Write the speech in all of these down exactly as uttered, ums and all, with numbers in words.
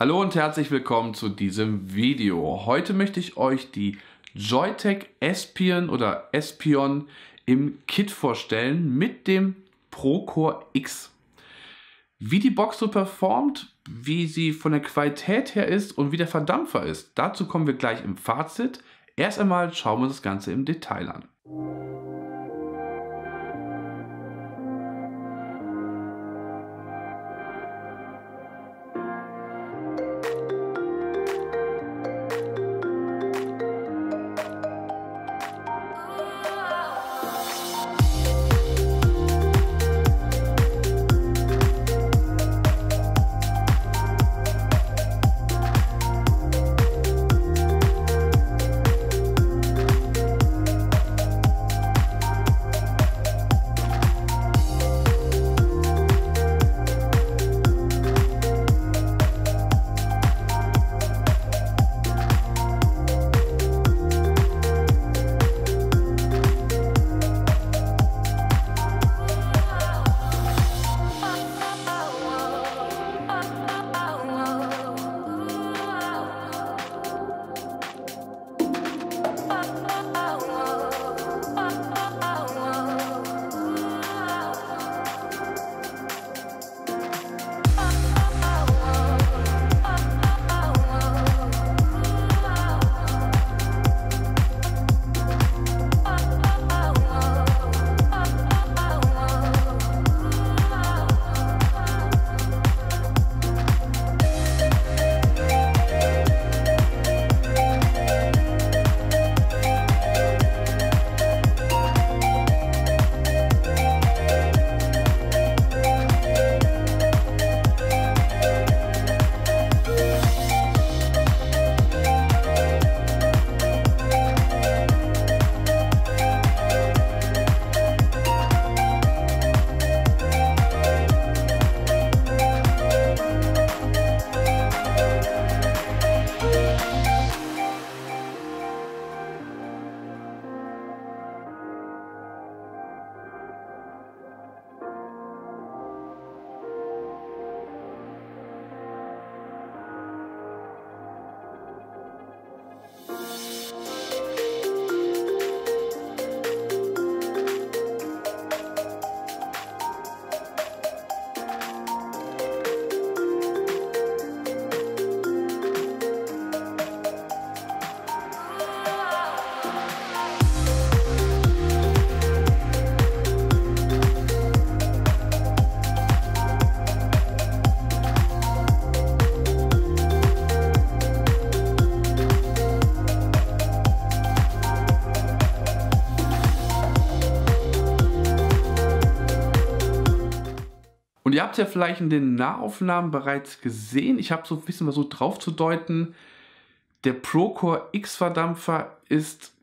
Hallo und herzlich willkommen zu diesem Video. Heute möchte ich euch die Joyetech Espion oder Espion im Kit vorstellen mit dem Procore X. Wie die Box so performt, wie sie von der Qualität her ist und wie der Verdampfer ist, dazu kommen wir gleich im Fazit. Erst einmal schauen wir uns das Ganze im Detail an. Und ihr habt ja vielleicht in den Nahaufnahmen bereits gesehen, ich habe so ein bisschen versucht drauf zu deuten, der Procore X Verdampfer ist,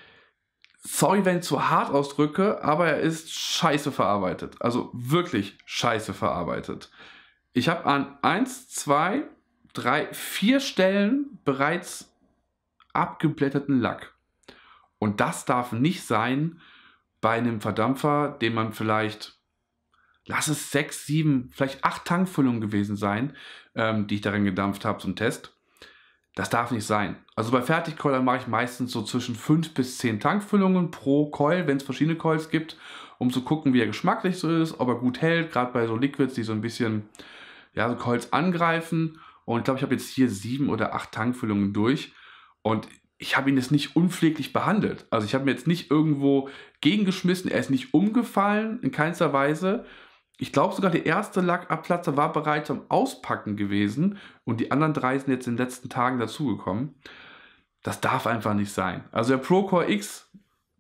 sorry wenn ich zu hart ausdrücke, aber er ist scheiße verarbeitet. Also wirklich scheiße verarbeitet. Ich habe an eins, zwei, drei, vier Stellen bereits abgeblätterten Lack. Und das darf nicht sein bei einem Verdampfer, den man vielleicht... Lass es sechs, sieben, vielleicht acht Tankfüllungen gewesen sein, ähm, die ich darin gedampft habe zum Test. Das darf nicht sein. Also bei Fertigcoilern mache ich meistens so zwischen fünf bis zehn Tankfüllungen pro Coil, wenn es verschiedene Coils gibt, um zu gucken, wie er geschmacklich so ist, ob er gut hält, gerade bei so Liquids, die so ein bisschen, ja, so Coils angreifen. Und ich glaube, ich habe jetzt hier sieben oder acht Tankfüllungen durch und ich habe ihn jetzt nicht unpfleglich behandelt. Also ich habe mir jetzt nicht irgendwo gegengeschmissen, er ist nicht umgefallen, in keinster Weise. Ich glaube sogar, der erste Lackabplatzer war bereits am Auspacken gewesen und die anderen drei sind jetzt in den letzten Tagen dazugekommen. Das darf einfach nicht sein. Also der Procore X,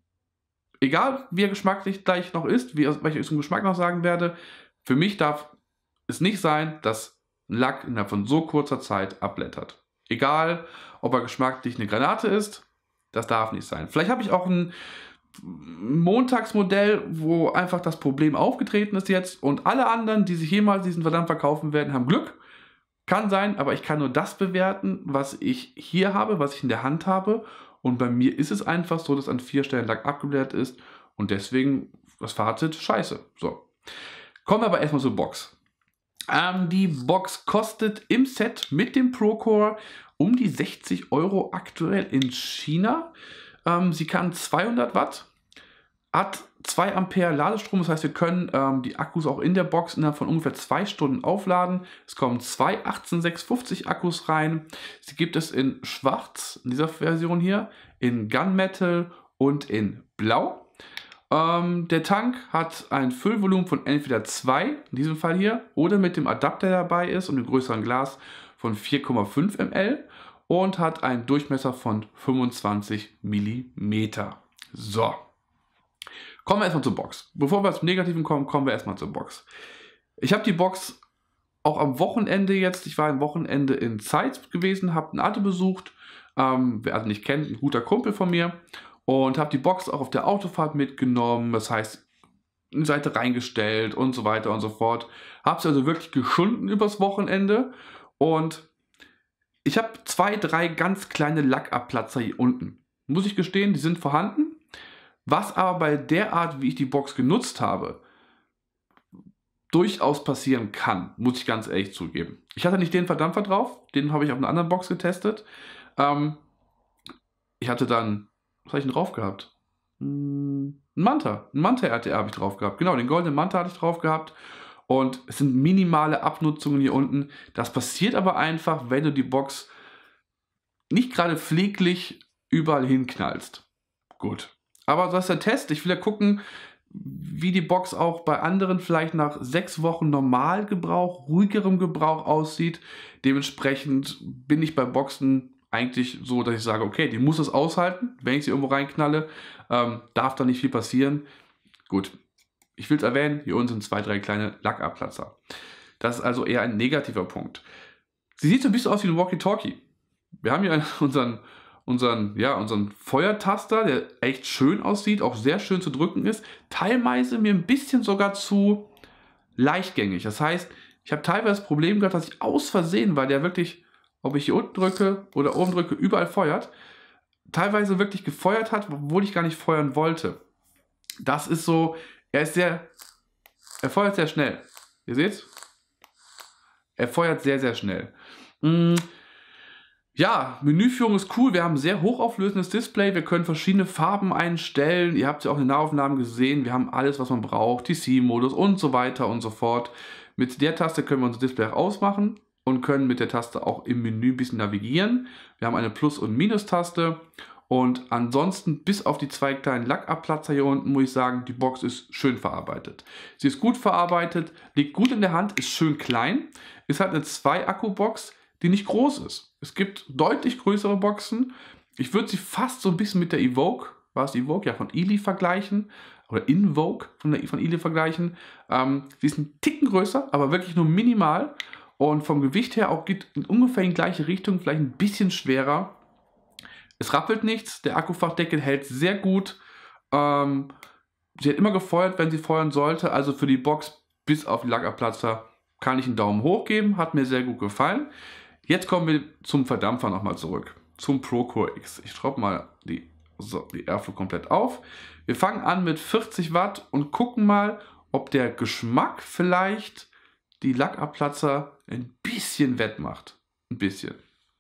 egal wie er geschmacklich gleich noch ist, wie ich euch zum Geschmack noch sagen werde, für mich darf es nicht sein, dass ein Lack innerhalb von so kurzer Zeit abblättert. Egal, ob er geschmacklich eine Granate ist, das darf nicht sein. Vielleicht habe ich auch ein Montagsmodell, wo einfach das Problem aufgetreten ist jetzt und alle anderen, die sich jemals diesen Verdampfer kaufen werden, haben Glück. Kann sein, aber ich kann nur das bewerten, was ich hier habe, was ich in der Hand habe. Und bei mir ist es einfach so, dass an vier Stellen Lack abgeblättert ist und deswegen das Fazit scheiße. So. Kommen wir aber erstmal zur Box. Ähm, die Box kostet im Set mit dem Procore um die sechzig Euro aktuell in China. Ähm, sie kann zweihundert Watt, hat zwei Ampere Ladestrom, das heißt, wir können ähm, die Akkus auch in der Box innerhalb von ungefähr zwei Stunden aufladen. Es kommen zwei achtzehn sechshundertfünfzig Akkus rein. Sie gibt es in Schwarz, in dieser Version hier, in Gunmetal und in Blau. Ähm, der Tank hat ein Füllvolumen von entweder zwei, in diesem Fall hier, oder mit dem Adapter der dabei ist und dem größeren Glas von vier Komma fünf Milliliter und hat einen Durchmesser von fünfundzwanzig Millimeter. So. Kommen wir erstmal zur Box. Bevor wir zum Negativen kommen, kommen wir erstmal zur Box. Ich habe die Box auch am Wochenende jetzt, ich war am Wochenende in Zeitz gewesen, habe einen Arte besucht, ähm, wer also nicht kennt, ein guter Kumpel von mir, und habe die Box auch auf der Autofahrt mitgenommen, das heißt, eine Seite reingestellt und so weiter und so fort. Habe sie also wirklich geschunden übers Wochenende und ich habe zwei, drei ganz kleine Lackabplatzer hier unten. Muss ich gestehen, die sind vorhanden. Was aber bei der Art, wie ich die Box genutzt habe, durchaus passieren kann, muss ich ganz ehrlich zugeben. Ich hatte nicht den Verdampfer drauf, den habe ich auf einer anderen Box getestet. Ähm, ich hatte dann, was habe ich denn drauf gehabt? Ein Manta, ein Manta R T R habe ich drauf gehabt. Genau, den goldenen Manta hatte ich drauf gehabt. Und es sind minimale Abnutzungen hier unten. Das passiert aber einfach, wenn du die Box nicht gerade pfleglich überall hinknallst. Gut. Aber das ist der Test. Ich will ja gucken, wie die Box auch bei anderen vielleicht nach sechs Wochen Normalgebrauch, ruhigerem Gebrauch aussieht. Dementsprechend bin ich bei Boxen eigentlich so, dass ich sage, okay, die muss es aushalten, wenn ich sie irgendwo reinknalle. Ähm, darf da nicht viel passieren. Gut, ich will es erwähnen, hier unten sind zwei, drei kleine Lackabplatzer. Das ist also eher ein negativer Punkt. Sie sieht so ein bisschen aus wie ein Walkie-Talkie. Wir haben hier unseren unseren, ja, unseren Feuertaster, der echt schön aussieht, auch sehr schön zu drücken ist, teilweise mir ein bisschen sogar zu leichtgängig. Das heißt, ich habe teilweise das Problem gehabt, dass ich aus Versehen, weil der wirklich, ob ich hier unten drücke oder oben drücke, überall feuert, teilweise wirklich gefeuert hat, obwohl ich gar nicht feuern wollte. Das ist so, er ist sehr, er feuert sehr schnell. Ihr seht's? Er feuert sehr, sehr schnell. Hm. Ja, Menüführung ist cool. Wir haben ein sehr hochauflösendes Display. Wir können verschiedene Farben einstellen. Ihr habt ja auch in den Nahaufnahmen gesehen. Wir haben alles, was man braucht. T C-Modus und so weiter und so fort. Mit der Taste können wir unser Display ausmachen und können mit der Taste auch im Menü ein bisschen navigieren. Wir haben eine Plus- und Minus-Taste. Und ansonsten, bis auf die zwei kleinen Lackabplatzer hier unten, muss ich sagen, die Box ist schön verarbeitet. Sie ist gut verarbeitet, liegt gut in der Hand, ist schön klein. Ist halt eine zwei Akku Box, die nicht groß ist. Es gibt deutlich größere Boxen. Ich würde sie fast so ein bisschen mit der Evoke, war es Evoke? Ja, von Eli vergleichen. Oder Invoke von, der, von Eli vergleichen. Ähm, sie ist ein Ticken größer, aber wirklich nur minimal. Und vom Gewicht her auch geht in ungefähr in die gleiche Richtung, vielleicht ein bisschen schwerer. Es rappelt nichts, der Akkufachdeckel hält sehr gut. Ähm, sie hat immer gefeuert, wenn sie feuern sollte. Also für die Box bis auf den Lackabplatzer kann ich einen Daumen hoch geben. Hat mir sehr gut gefallen. Jetzt kommen wir zum Verdampfer nochmal zurück, zum Procore X. Ich schraube mal die, so, die Airflow komplett auf. Wir fangen an mit vierzig Watt und gucken mal, ob der Geschmack vielleicht die Lackabplatzer ein bisschen wettmacht. Ein bisschen.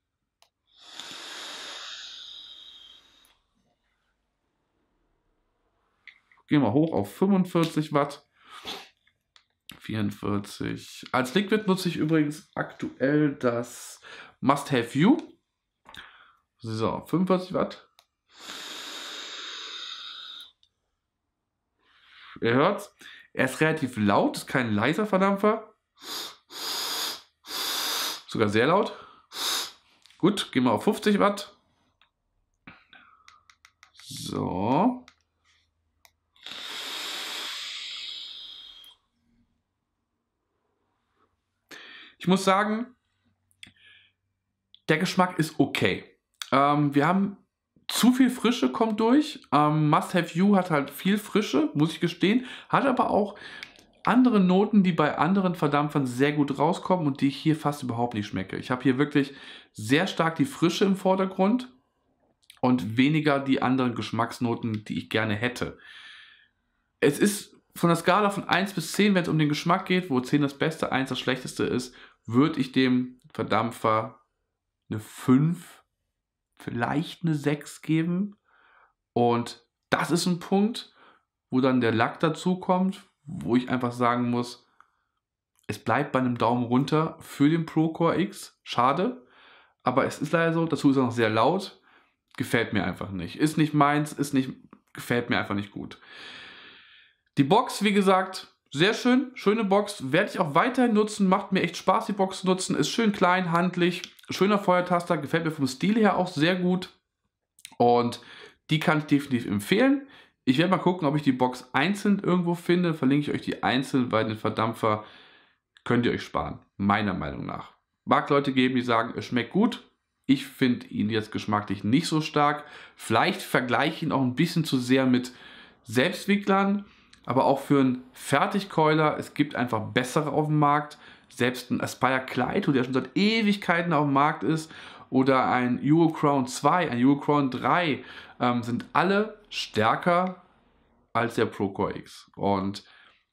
Gehen wir hoch auf fünfundvierzig Watt. vierundvierzig. Als Liquid nutze ich übrigens aktuell das Must Have You. So, fünfundvierzig Watt. Ihr hört's. Er ist relativ laut, ist kein leiser Verdampfer. Sogar sehr laut. Gut, gehen wir auf fünfzig Watt. So. Ich muss sagen, der Geschmack ist okay. Ähm, wir haben zu viel Frische kommt durch. Ähm, Must Have You hat halt viel Frische, muss ich gestehen. Hat aber auch andere Noten, die bei anderen Verdampfern sehr gut rauskommen und die ich hier fast überhaupt nicht schmecke. Ich habe hier wirklich sehr stark die Frische im Vordergrund und weniger die anderen Geschmacksnoten, die ich gerne hätte. Es ist von der Skala von eins bis zehn, wenn es um den Geschmack geht, wo zehn das Beste, eins das Schlechteste ist, würde ich dem Verdampfer eine fünf, vielleicht eine sechs geben. Und das ist ein Punkt, wo dann der Lack dazu kommt, wo ich einfach sagen muss, es bleibt bei einem Daumen runter für den Procore X. Schade, aber es ist leider so, dazu ist er noch sehr laut. Gefällt mir einfach nicht. Ist nicht meins, ist nicht, gefällt mir einfach nicht gut. Die Box, wie gesagt, sehr schön, schöne Box, werde ich auch weiterhin nutzen, macht mir echt Spaß, die Box zu nutzen, ist schön klein, handlich, schöner Feuertaster, gefällt mir vom Stil her auch sehr gut und die kann ich definitiv empfehlen. Ich werde mal gucken, ob ich die Box einzeln irgendwo finde, verlinke ich euch die einzeln, weil den Verdampfer könnt ihr euch sparen, meiner Meinung nach. Mag Leute geben, die sagen, es schmeckt gut. Ich finde ihn jetzt geschmacklich nicht so stark. Vielleicht vergleiche ich ihn auch ein bisschen zu sehr mit Selbstwicklern, aber auch für einen Fertigkeuler, es gibt einfach bessere auf dem Markt. Selbst ein Aspire Kleito, der schon seit Ewigkeiten auf dem Markt ist, oder ein Eurocrown zwei, ein Eurocrown drei, ähm, sind alle stärker als der Procore X. Und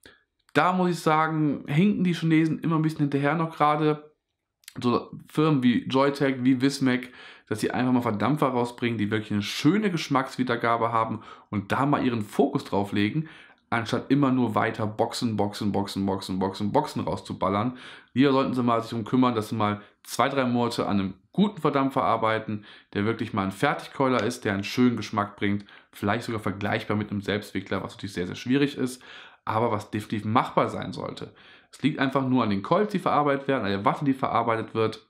da muss ich sagen, hinken die Chinesen immer ein bisschen hinterher noch gerade. So Firmen wie Joyetech, wie Wismec, dass sie einfach mal Verdampfer rausbringen, die wirklich eine schöne Geschmackswiedergabe haben und da mal ihren Fokus drauf legen, anstatt immer nur weiter Boxen, Boxen, Boxen, Boxen, Boxen, Boxen rauszuballern. Hier sollten sie mal sich darum kümmern, dass sie mal zwei, drei Monate an einem guten Verdampfer arbeiten, der wirklich mal ein Fertigkeuler ist, der einen schönen Geschmack bringt, vielleicht sogar vergleichbar mit einem Selbstwickler, was natürlich sehr, sehr schwierig ist, aber was definitiv machbar sein sollte. Es liegt einfach nur an den Coils, die verarbeitet werden, an der Watte, die verarbeitet wird.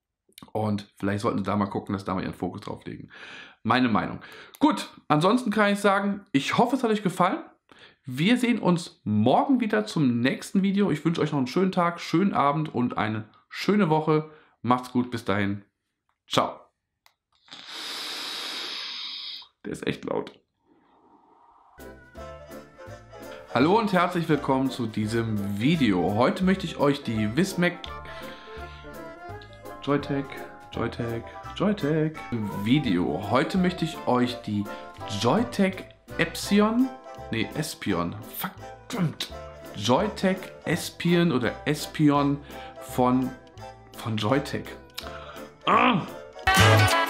Und vielleicht sollten Sie da mal gucken, dass Sie da mal Ihren Fokus drauf legen. Meine Meinung. Gut, ansonsten kann ich sagen, ich hoffe, es hat euch gefallen. Wir sehen uns morgen wieder zum nächsten Video. Ich wünsche euch noch einen schönen Tag, schönen Abend und eine schöne Woche. Macht's gut, bis dahin. Ciao. Der ist echt laut. Hallo und herzlich willkommen zu diesem Video. Heute möchte ich euch die Wismec Joyetech, Joyetech, Joyetech Video. Heute möchte ich euch die Joyetech Epsion, nee Espion, verdammt, Joyetech Espion oder Espion von von Joyetech. Ah!